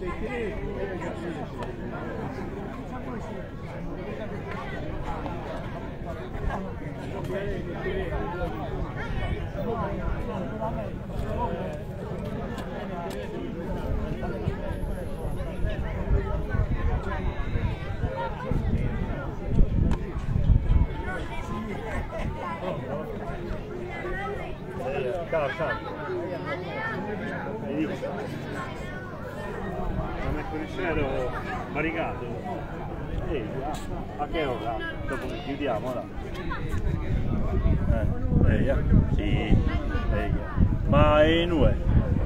Non è conoscero maricato. A che ora? Dopo che chiudiamo là. Sì, ma è nue.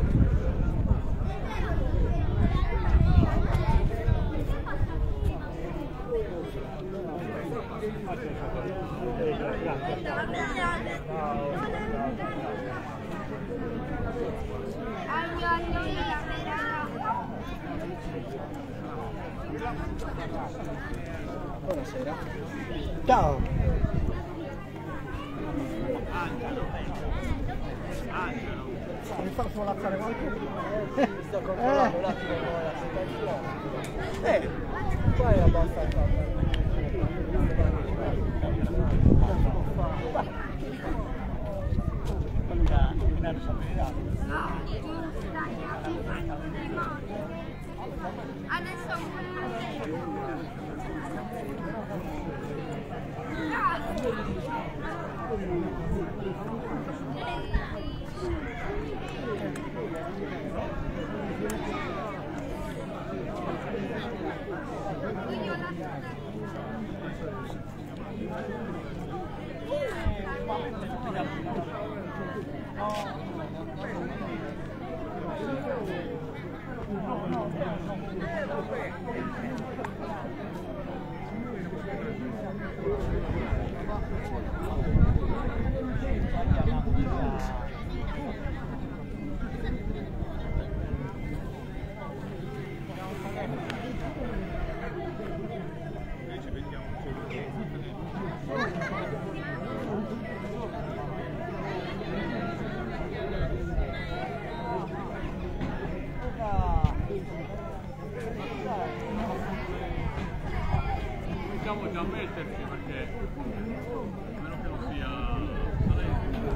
Buonasera. Ciao. Mi fa svolazzare qualcuno? Sto controllando un attimo la situazione. Qua è abbastanza. Possiamo già metterci perché a meno che non sia salente.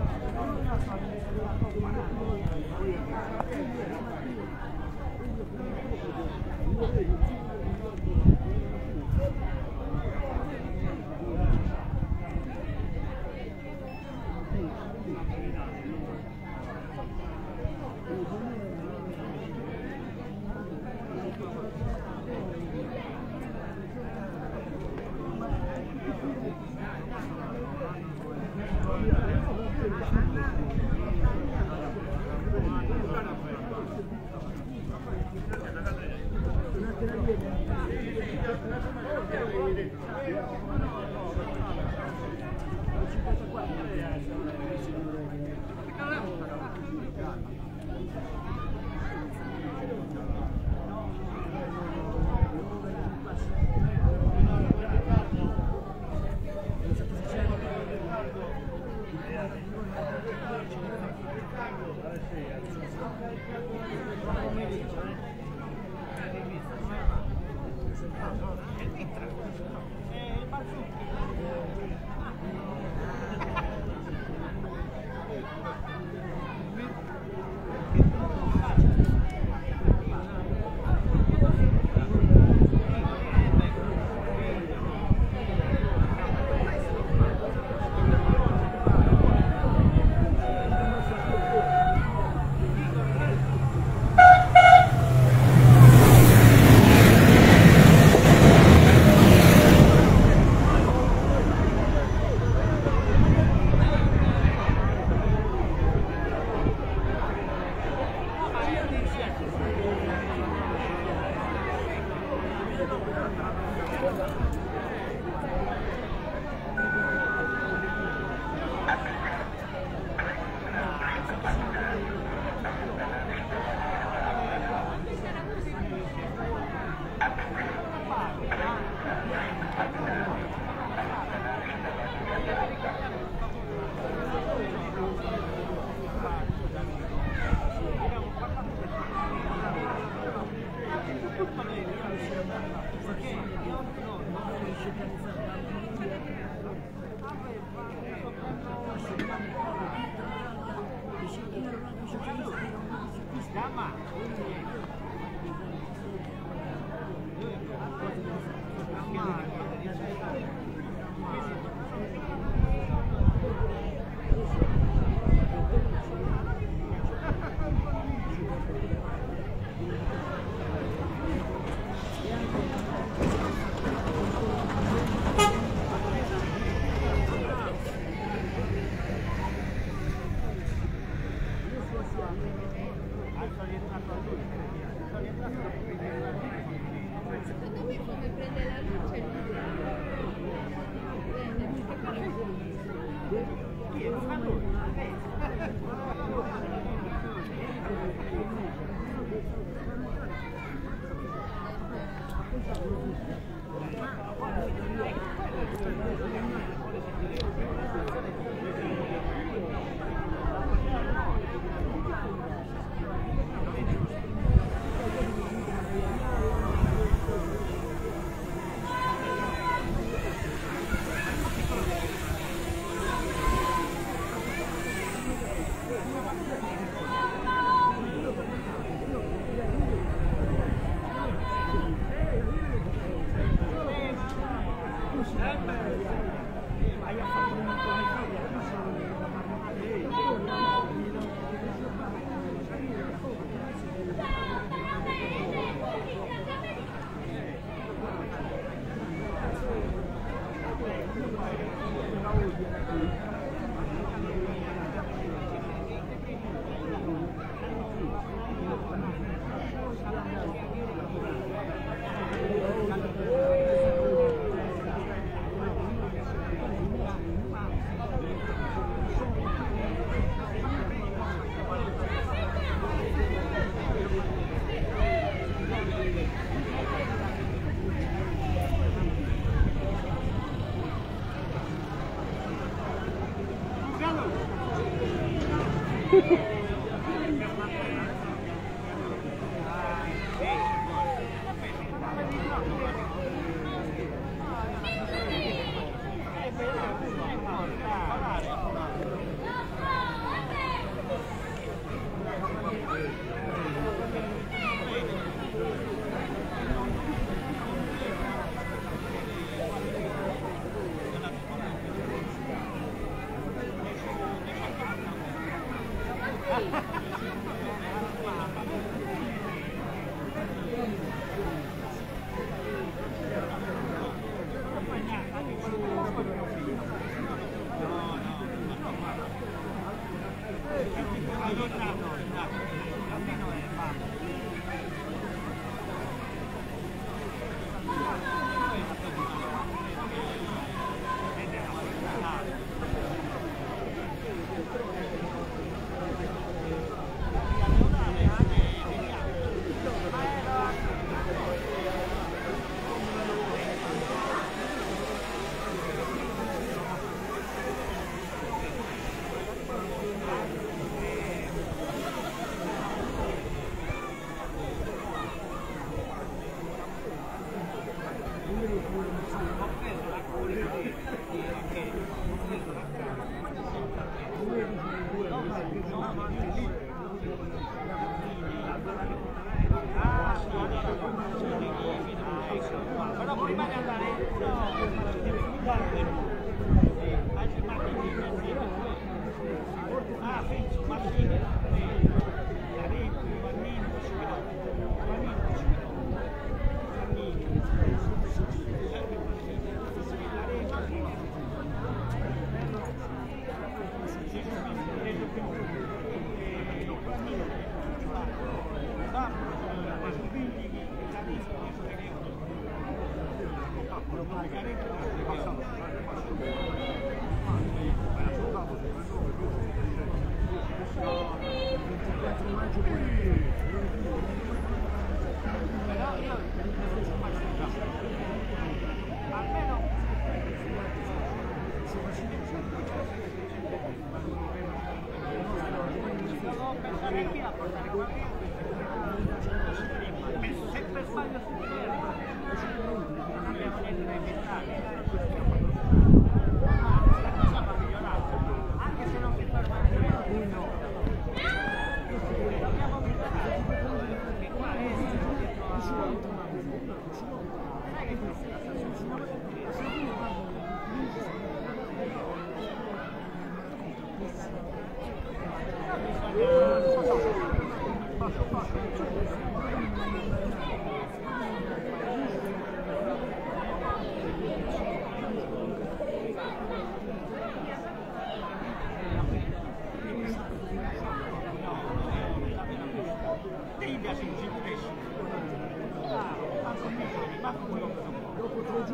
Penso sempre sbaglio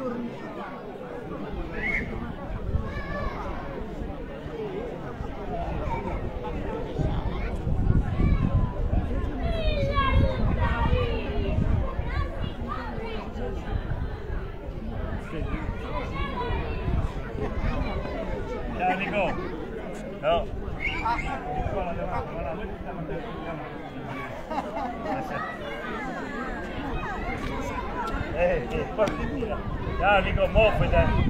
Ciao Nico. Ciao. Ciao Nico, muoviti.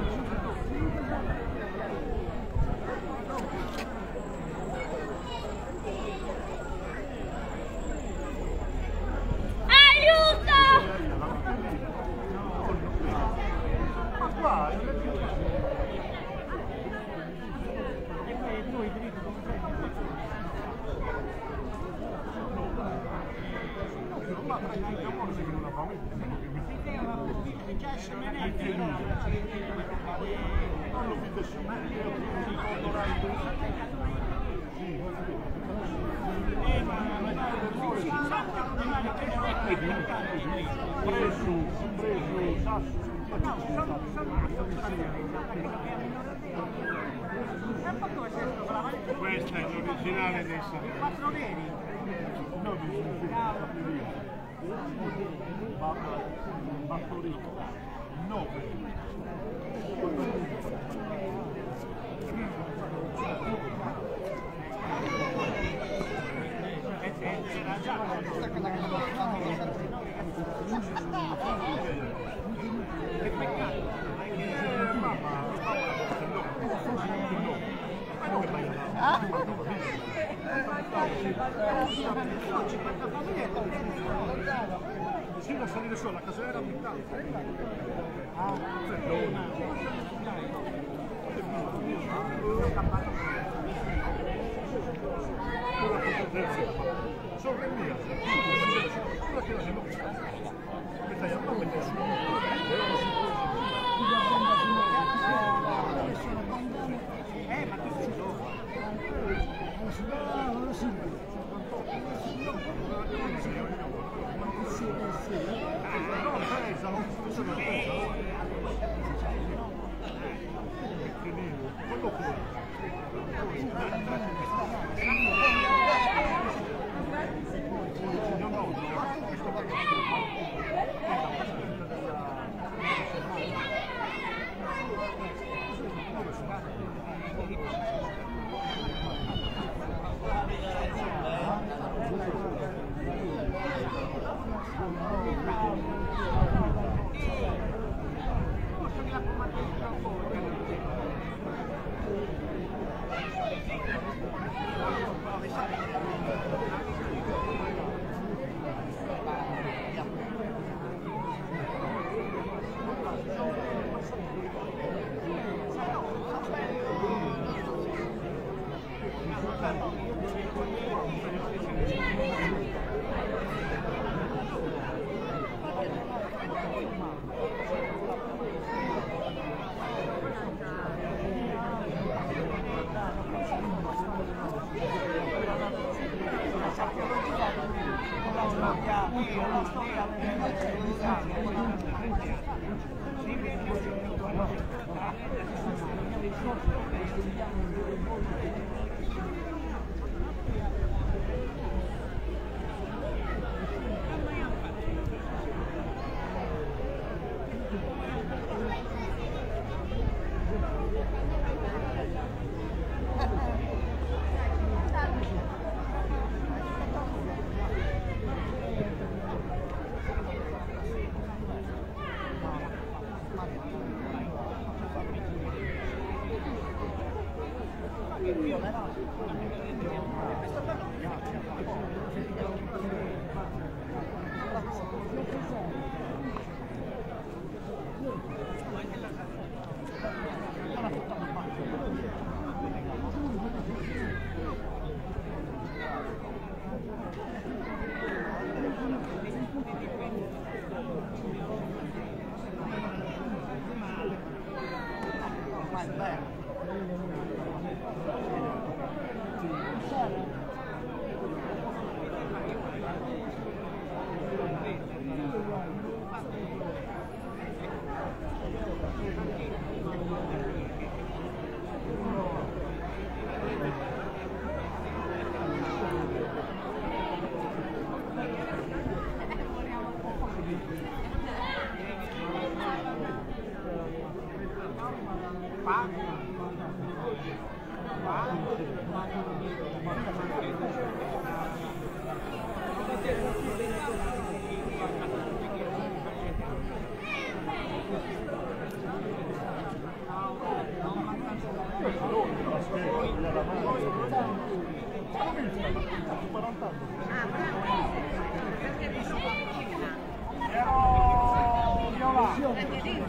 Questa è l'originale dei Sanremo. 4 neri. No, Martorino. No. Sì, da salire su, la casera abitante. Sorprendida. Quella che la si mi stai andando su. Ma chi ci sono?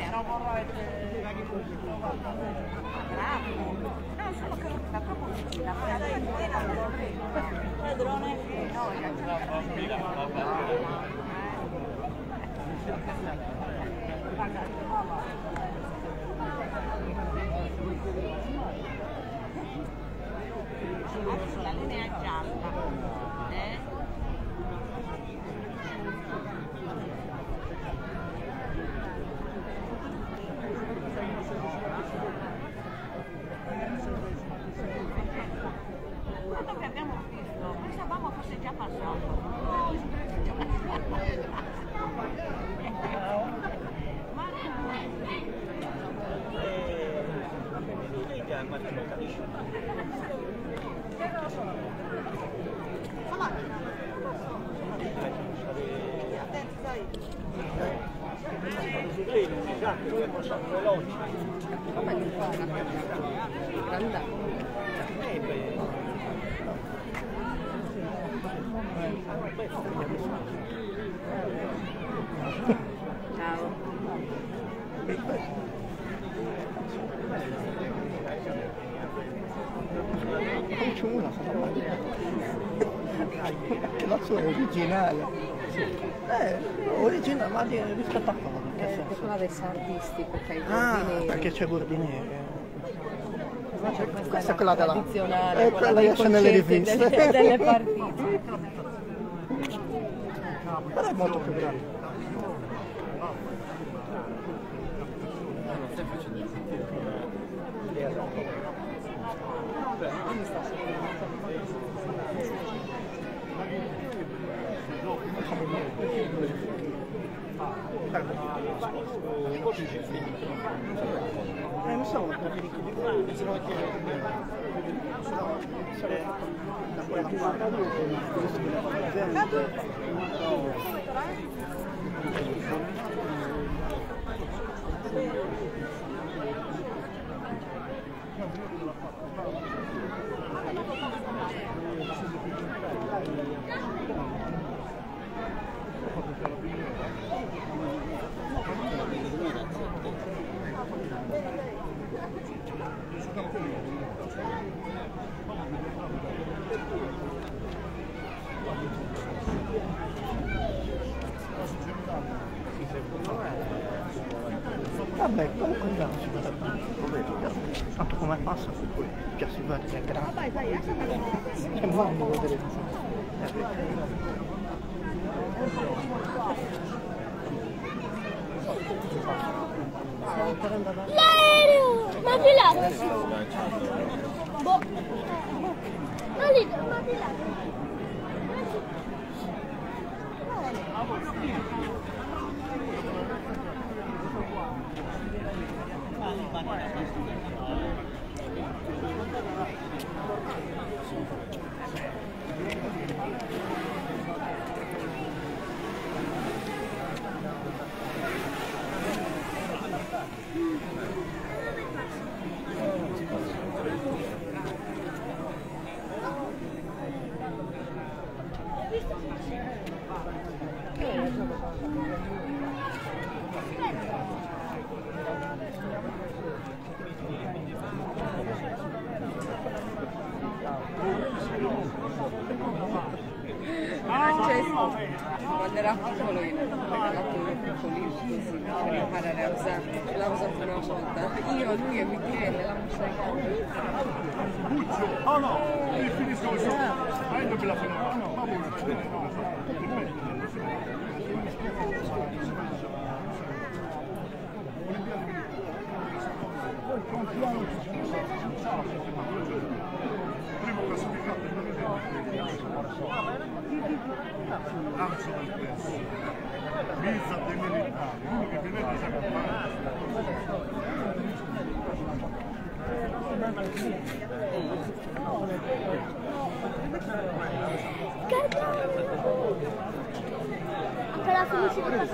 bene, non vorrei bravo. No, solo che la proprio vicina, poi adesso non lo vedo. Padrone? No, la linea gialla, quello che abbiamo visto, pensavamo fosse già passato. Come non fa una grande? Ciao. C'è una la sua è originale. Originale, ma rispetto a cosa? Che senso? Quella del sardistico che hai Perché c'è Gordinieri. questa Questa è quella della tradizionale, quella che esce nelle riviste. delle partite. Però è molto più grande. Non so, da quella vabbè, comunque andiamo, si vede tanto come passa, poi già si vede che è grande. È bello vedere l'aereo! Ma di là! Boh! Ma lì, ma di là! Quando era piccolo io ho regalato uno piccolino così per imparare a usarlo, l'ho usato una volta, io, lui e Michele, la muscella. Oh no, finisco questo. Non me la fanno. Primo classificato Lanzo del Peso, Misa dei militari, uno che viene da Zacampano. Per la felicità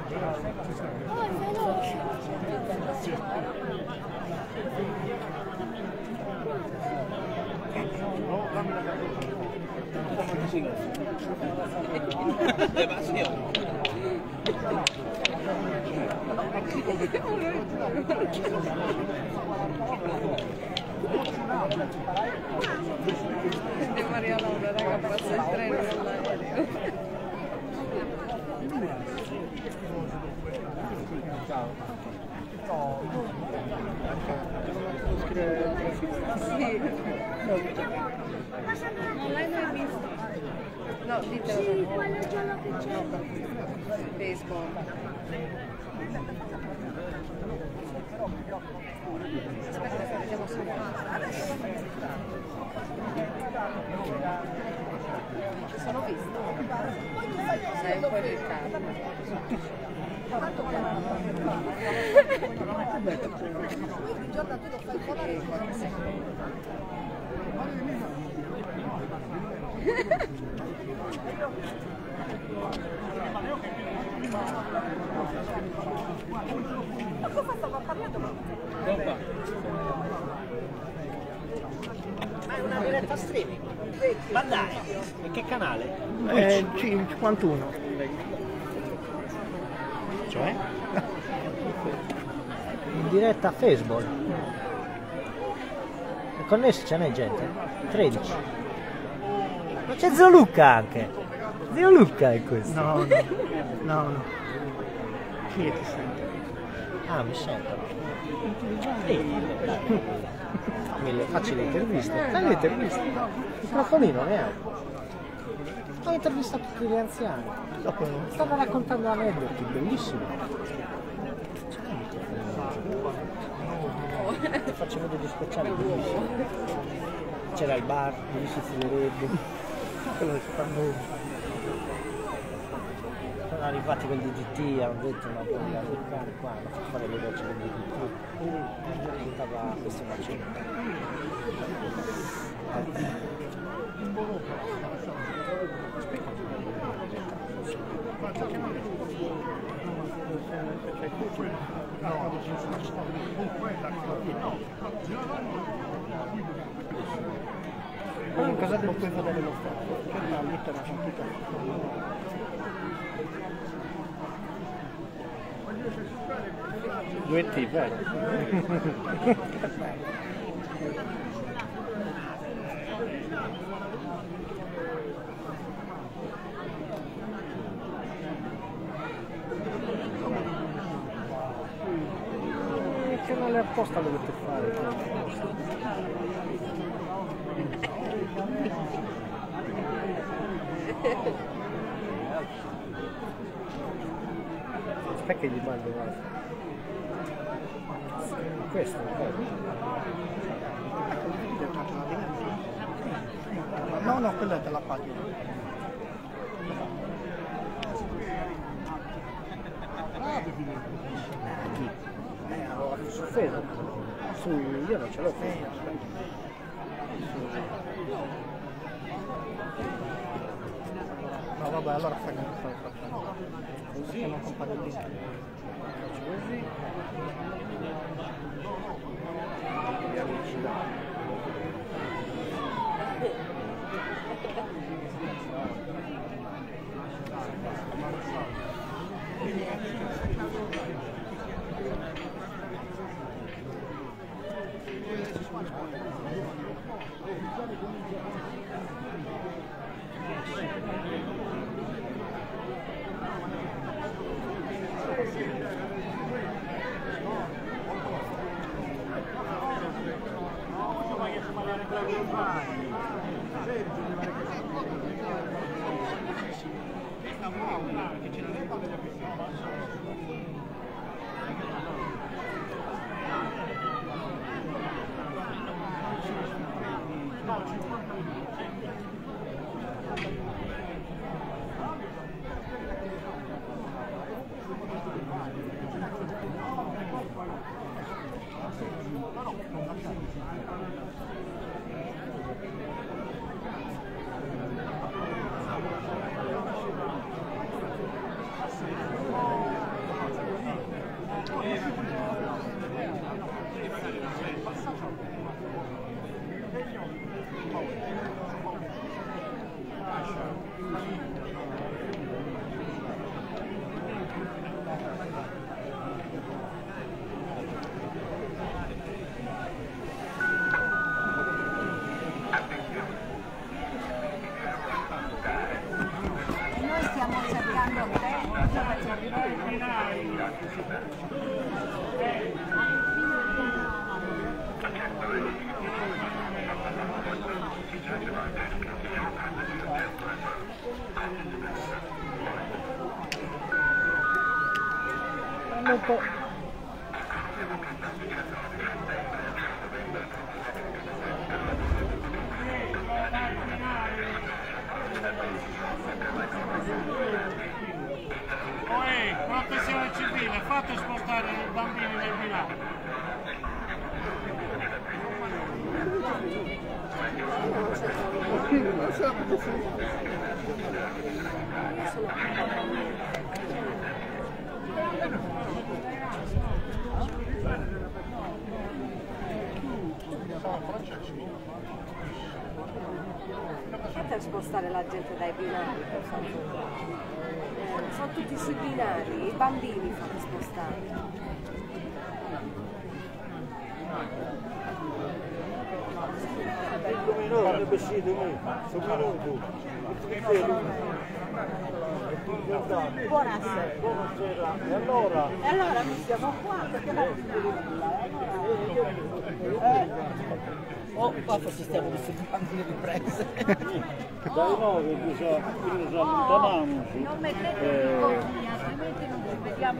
Oh, è veloce. No, dammi la E Maria Laura, raga, passa il treno dall'aereo. Sì. Non l'hai mai visto? No, ditelo. Sì, quello giallo che c'è. Baseball. Aspetta, vediamo se ci sono visto. Sei un po' del caso. Ma cosa stava parlando? Ma è una diretta streaming? Ma dai, e che canale? 51. Cioè? In diretta a Facebook. È connesso, ce n'è gente? 13. Ma c'è Zio Luca anche. Zio Luca è questo. No. Chi è che sente? Ah, mi sentono. Facci le interviste. Fai le interviste. Il microfonino ne ha. Ho intervistato tutti gli anziani. Stavo raccontando aneddoti bellissimi. Faccio degli speciali bellissimi. C'era il bar, dove si fumerebbe. Sono arrivati col DDT, hanno detto ma poi da americani qua, hanno fatto fare le docce del DDT. Puntava questo macino. In casa devo poi fare lo stesso, che la mettere una santità. Due T, vero? Che canale apposta dovete fare? Aspetta che gli mando, guarda. Questo è bello. No, quella è della pagina. Su Facebook. Io non ce l'ho Facebook. No, vabbè, allora fai così non compare il link. Faccio così. stiamo cercando te. Protezione civile, fate spostare i bambini nel binario. Fate spostare la gente dai binari, per favore. Sono tutti sui binari, i bambini fate spostare. Come no, non è vestito me, sono minuto. Buonasera. Buonasera, e allora? E allora noi siamo qua perché la Oh, qua forse stiamo disturbando le riprese. Dai 9 allontaniamoci. non mettetevi in compagnia, altrimenti non ci vediamo.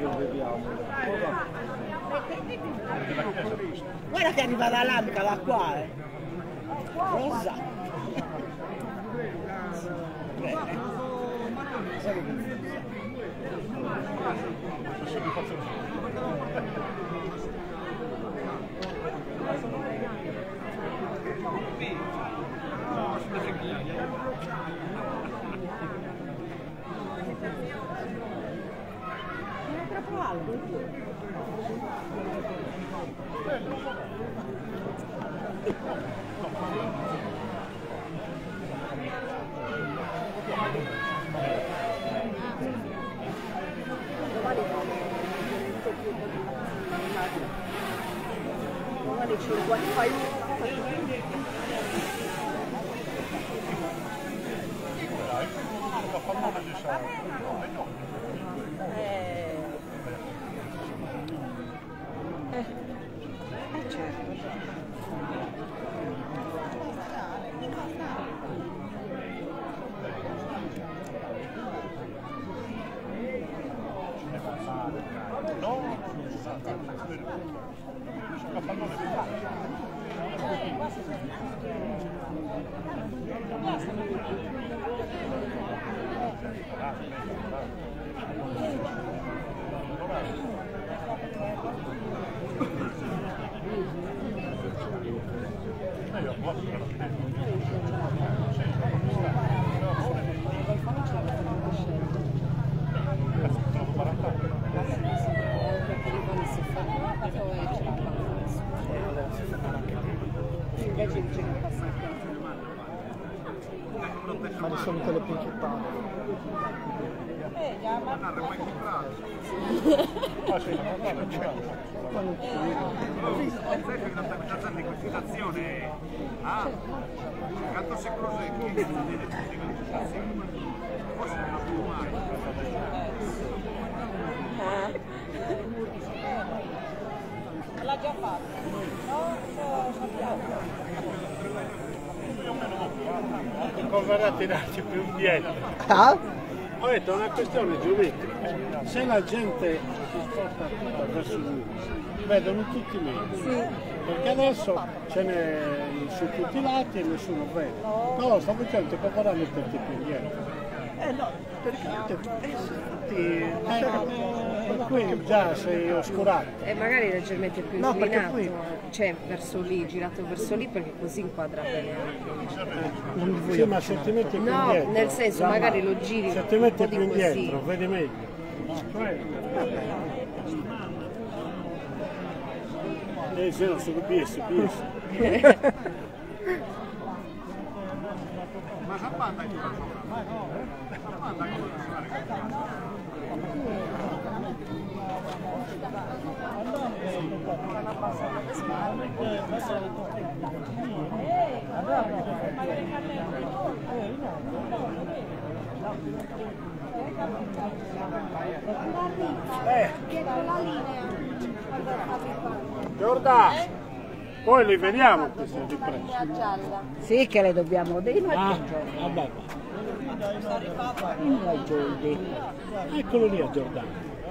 Guarda che arriva la lamca da qua, Rosa. Troppo alto. Domani ci fai certo. Invece dice che passa il tempo. Ma di solito le pinchiettate. L'interpretazione di questa canto secolo secchi forse non più mai. L'ha già fatto. No, sappiamo. Converrà tirarci più indietro. Ah? Ho detto, è una questione geometrica. Se la gente si sposta verso lui, vedono tutti meno. Sì. Perché adesso ce n'è su tutti i lati e nessuno vede. Però sta facendo che potrà metterti più indietro. No, perché Qui già sei oscurato. E magari leggermente più No, perché inclinato, qui- cioè verso lì, girato verso lì perché così inquadra bene anche. Sì, ma se ti metti più No, indietro. nel senso, la magari mano, lo giri se ti un metti po' più di indietro, così. vedi meglio. Se no sono biesi. Ma Zappanda è tutta sopra. Zappanda è tutta Allora, Giordano, poi li vediamo questi di prezzo. Sì, che le dobbiamo dire. Vabbè. Eccolo lì a Giordano.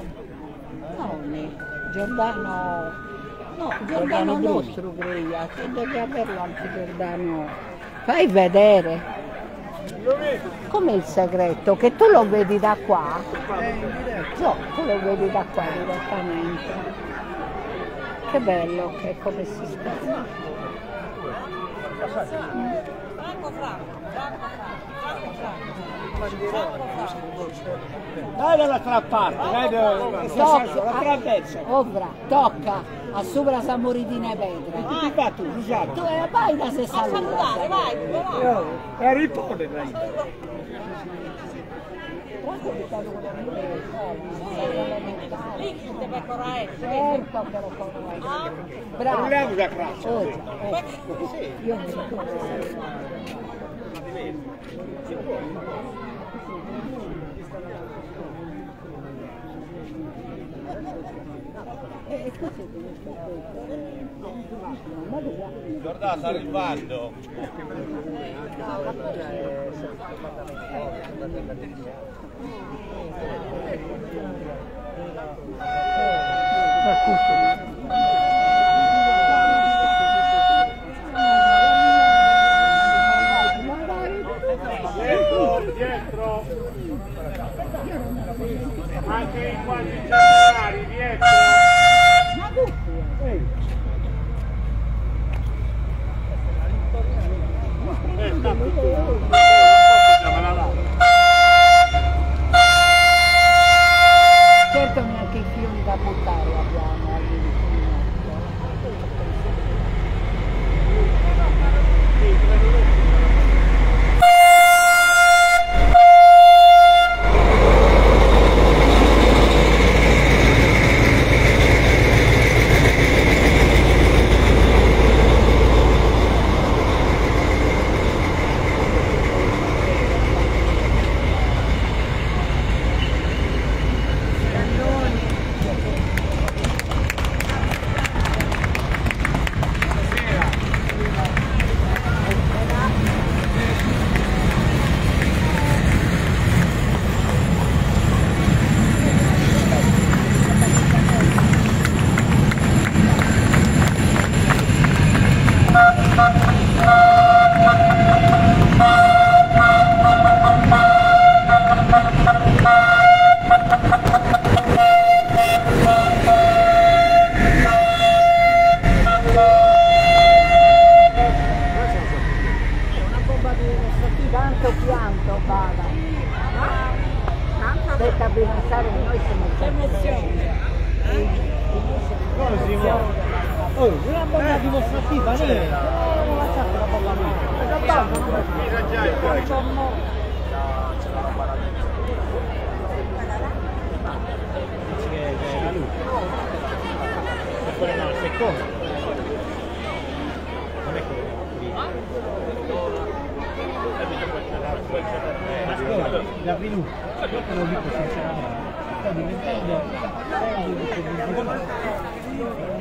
Giordano, no, Giordano nostro, Greia, che deve averlo anche Giordano. Fai vedere. Com'è il segreto? Che tu lo vedi da qua? No, tu lo vedi da qua direttamente. Che bello che è come si sta. Dai dall'altra parte, dai dall'altra destra. Ovra, tocca, a sopra sa moridina e vedra. Ti fa tu, Giuseppe. Tu vai da se salutare, vai. E ripone, dai. Certo che lo conosco. Bravo. Vogliamo da classe. Io mi ricordo. Giordano sta arrivando. Dietro. Anche i quadri centenari, dietro. Certo neanche i fiumi da buttare abbiamo tanto pianto, bada. Aspetta, per pensare che noi siamo emozione. Una bomba dimostrativa, nera. Non lasciate la bomba La luce. E quella no, il secondo. Non è quello. La venuta, te lo dico sinceramente, sta diventando